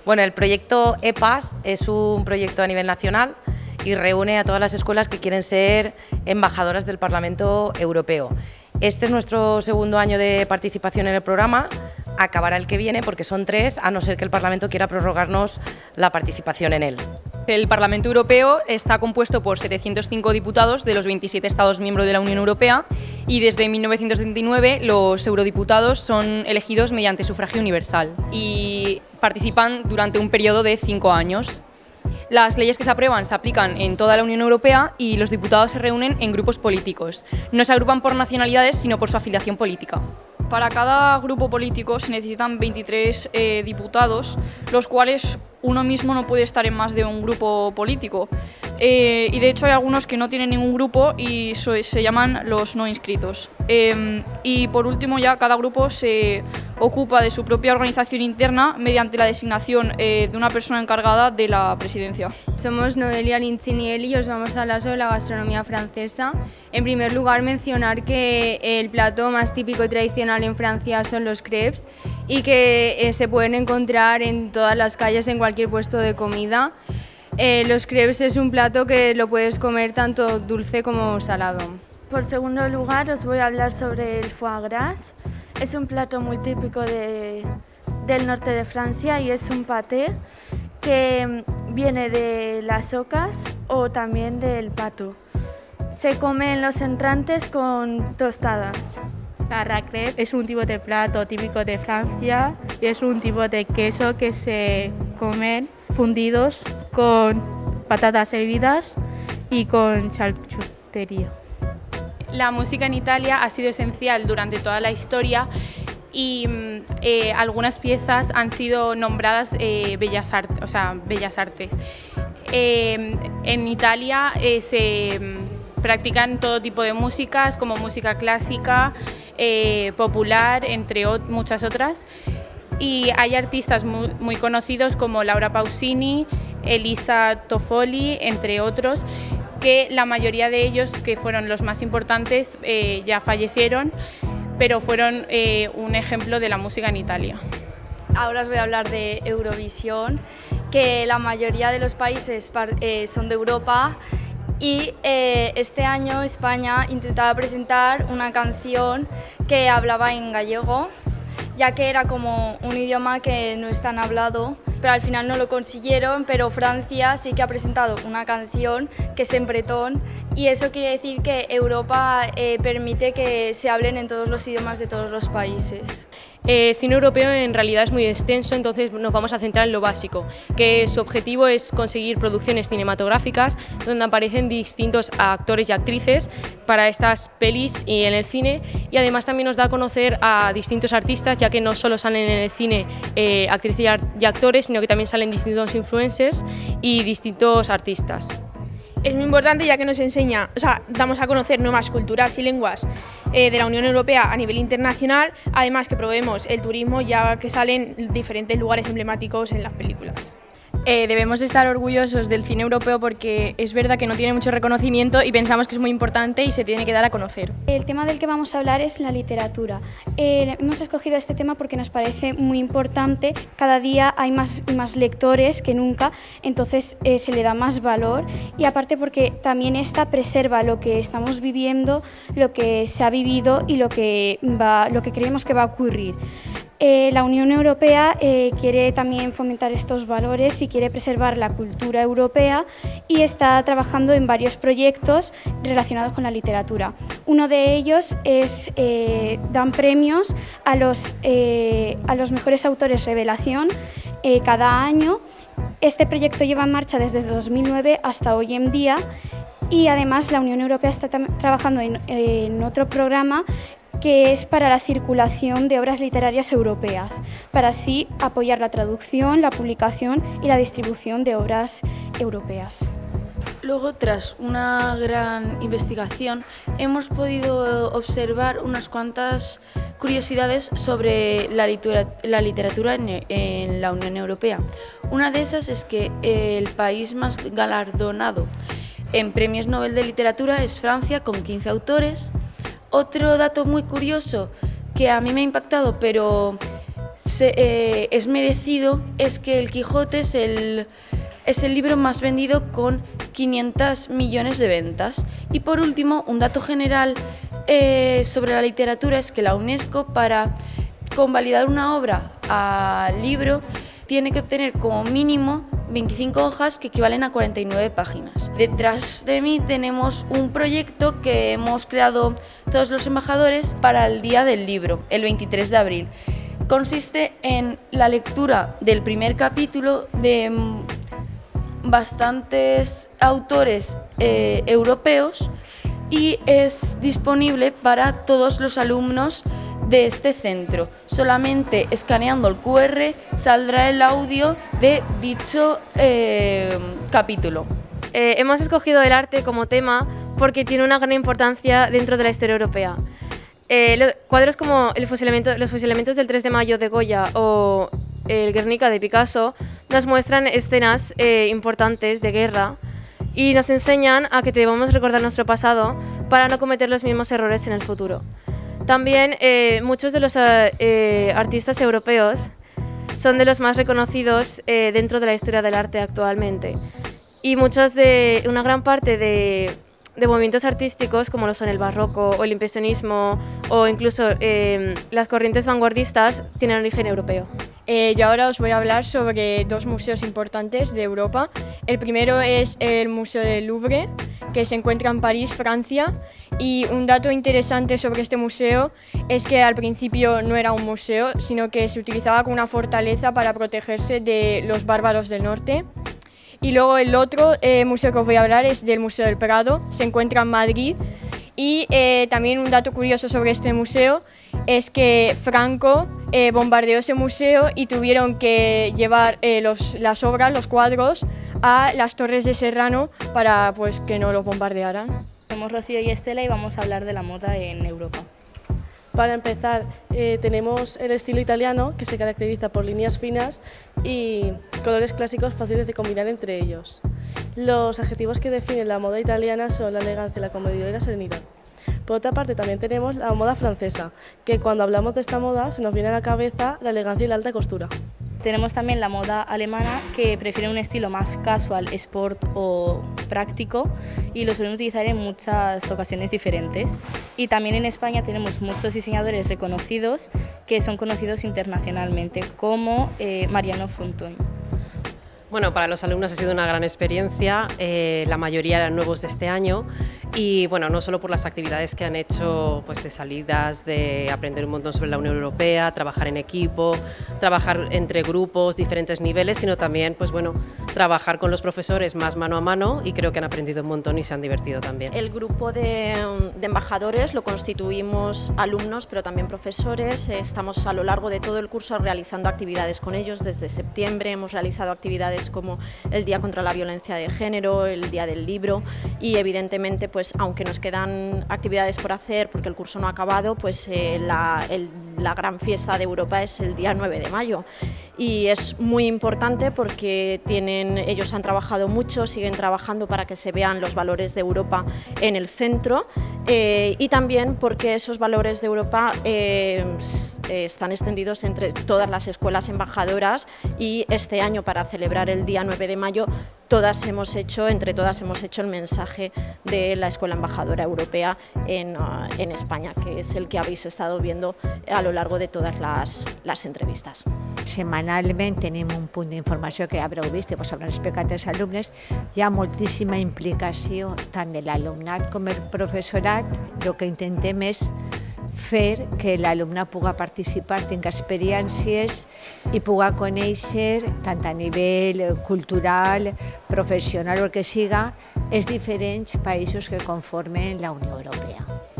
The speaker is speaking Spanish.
Bueno, el proyecto EPAS es un proyecto a nivel nacional y reúne a todas las escuelas que quieren ser embajadoras del Parlamento Europeo. Este es nuestro segundo año de participación en el programa, acabará el que viene porque son 3, a no ser que el Parlamento quiera prorrogarnos la participación en él. El Parlamento Europeo está compuesto por 705 diputados de los 27 Estados miembros de la Unión Europea y desde 1979 los eurodiputados son elegidos mediante sufragio universal y participan durante un periodo de 5 años. Las leyes que se aprueban se aplican en toda la Unión Europea y los diputados se reúnen en grupos políticos. No se agrupan por nacionalidades, sino por su afiliación política. Para cada grupo político se necesitan 23 diputados, los cuales uno mismo no puede estar en más de un grupo político. Y de hecho hay algunos que no tienen ningún grupo y se llaman los no inscritos. Y por último ya cada grupo se ocupa de su propia organización interna mediante la designación de una persona encargada de la presidencia. Somos Noelia Lincinielli y os vamos a hablar sobre la gastronomía francesa. En primer lugar, mencionar que el plato más típico y tradicional en Francia son los crepes y que se pueden encontrar en todas las calles, en cualquier puesto de comida. Los crepes es un plato que lo puedes comer tanto dulce como salado. Por segundo lugar, os voy a hablar sobre el foie gras. Es un plato muy típico del norte de Francia y es un paté que viene de las ocas o también del pato. Se comen los entrantes con tostadas. La raclette es un tipo de plato típico de Francia y es un tipo de queso que se comen fundidos con patatas hervidas y con charcutería. La música en Italia ha sido esencial durante toda la historia y algunas piezas han sido nombradas bellas artes. En Italia se practican todo tipo de músicas, como música clásica, popular, entre muchas otras. Y hay artistas muy conocidos como Laura Pausini, Elisa Toffoli, entre otros, que la mayoría de ellos, que fueron los más importantes, ya fallecieron, pero fueron un ejemplo de la música en Italia. Ahora os voy a hablar de Eurovisión, que la mayoría de los países son de Europa y este año España intentaba presentar una canción que hablaba en gallego, ya que era como un idioma que no es tan hablado, pero al final no lo consiguieron, pero Francia sí que ha presentado una canción que es en bretón y eso quiere decir que Europa permite que se hablen en todos los idiomas de todos los países. Cine europeo en realidad es muy extenso, entonces nos vamos a centrar en lo básico, que su objetivo es conseguir producciones cinematográficas donde aparecen distintos actores y actrices para estas pelis y en el cine, y además también nos da a conocer a distintos artistas, ya que no solo salen en el cine actrices y actores, sino que también salen distintos influencers y distintos artistas. Es muy importante ya que nos enseña, damos a conocer nuevas culturas y lenguas de la Unión Europea a nivel internacional, además que promovemos el turismo ya que salen diferentes lugares emblemáticos en las películas. Debemos estar orgullosos del cine europeo porque es verdad que no tiene mucho reconocimiento y pensamos que es muy importante y se tiene que dar a conocer. El tema del que vamos a hablar es la literatura. Hemos escogido este tema porque nos parece muy importante. Cada día hay más lectores que nunca, entonces se le da más valor y aparte porque también esta preserva lo que estamos viviendo, lo que se ha vivido y lo que creemos que va a ocurrir. La Unión Europea quiere también fomentar estos valores y quiere preservar la cultura europea y está trabajando en varios proyectos relacionados con la literatura. Uno de ellos es dan premios a los mejores autores revelación cada año. Este proyecto lleva en marcha desde 2009 hasta hoy en día y además la Unión Europea está trabajando en otro programa que es para la circulación de obras literarias europeas, para así apoyar la traducción, la publicación y la distribución de obras europeas. Luego, tras una gran investigación, hemos podido observar unas cuantas curiosidades sobre la literatura en la Unión Europea. Una de esas es que el país más galardonado en premios Nobel de Literatura es Francia, con 15 autores. Otro dato muy curioso que a mí me ha impactado, pero es merecido es que El Quijote es el libro más vendido con 500 millones de ventas. Y por último, un dato general sobre la literatura es que la UNESCO, para convalidar una obra al libro, tiene que obtener como mínimo 25 hojas que equivalen a 49 páginas. Detrás de mí tenemos un proyecto que hemos creado todos los embajadores para el Día del Libro, el 23 de abril. Consiste en la lectura del primer capítulo de bastantes autores europeos y es disponible para todos los alumnos de este centro. Solamente escaneando el QR saldrá el audio de dicho capítulo. Hemos escogido el arte como tema porque tiene una gran importancia dentro de la historia europea. Cuadros como los fusilamientos del 3 de mayo de Goya o el Guernica de Picasso nos muestran escenas importantes de guerra y nos enseñan a que debemos recordar nuestro pasado para no cometer los mismos errores en el futuro. También muchos de los artistas europeos son de los más reconocidos dentro de la historia del arte actualmente y una gran parte de movimientos artísticos como lo son el barroco o el impresionismo o incluso las corrientes vanguardistas tienen origen europeo. Yo ahora os voy a hablar sobre dos museos importantes de Europa. El primero es el Museo del Louvre, que se encuentra en París, Francia. Y un dato interesante sobre este museo es que al principio no era un museo, sino que se utilizaba como una fortaleza para protegerse de los bárbaros del norte. Y luego el otro museo que os voy a hablar es del Museo del Prado, se encuentra en Madrid. Y también un dato curioso sobre este museo es que Franco bombardeó ese museo y tuvieron que llevar las obras, los cuadros, a las Torres de Serrano para que no los bombardearan. Somos Rocío y Estela y vamos a hablar de la moda en Europa. Para empezar, tenemos el estilo italiano, que se caracteriza por líneas finas y colores clásicos fáciles de combinar entre ellos. Los adjetivos que definen la moda italiana son la elegancia, la comodidad y la serenidad. Por otra parte, también tenemos la moda francesa, que cuando hablamos de esta moda se nos viene a la cabeza la elegancia y la alta costura. Tenemos también la moda alemana, que prefiere un estilo más casual, sport o práctico y lo suelen utilizar en muchas ocasiones diferentes. Y también en España tenemos muchos diseñadores reconocidos que son conocidos internacionalmente, como Mariano Fontón. Bueno, para los alumnos ha sido una gran experiencia, la mayoría eran nuevos de este año y bueno, no solo por las actividades que han hecho de salidas, de aprender un montón sobre la Unión Europea, trabajar en equipo, trabajar entre grupos, diferentes niveles, sino también trabajar con los profesores más mano a mano y creo que han aprendido un montón y se han divertido también. El grupo de embajadores lo constituimos alumnos pero también profesores, estamos a lo largo de todo el curso realizando actividades con ellos. Desde septiembre hemos realizado actividades como el Día contra la Violencia de Género, el Día del Libro y evidentemente aunque nos quedan actividades por hacer porque el curso no ha acabado, la gran fiesta de Europa es el día 9 de mayo y es muy importante porque ellos han trabajado mucho, siguen trabajando para que se vean los valores de Europa en el centro y también porque esos valores de Europa están extendidos entre todas las escuelas embajadoras y este año para celebrar el día 9 de mayo entre todas hemos hecho el mensaje de la Escuela Embajadora Europea en España, que es el que habéis estado viendo a lo largo de todas les entrevistes. Setmanalment tenim un punt d'informació que ja haureu vist i vos hauran explicat els alumnes. Hi ha moltíssima implicació tant de l'alumnat com el professorat. El que intentem és fer que l'alumne pugui participar, tingui experiències i pugui conèixer, tant a nivell cultural, professional o el que siga, els diferents països que conformen la Unió Europea.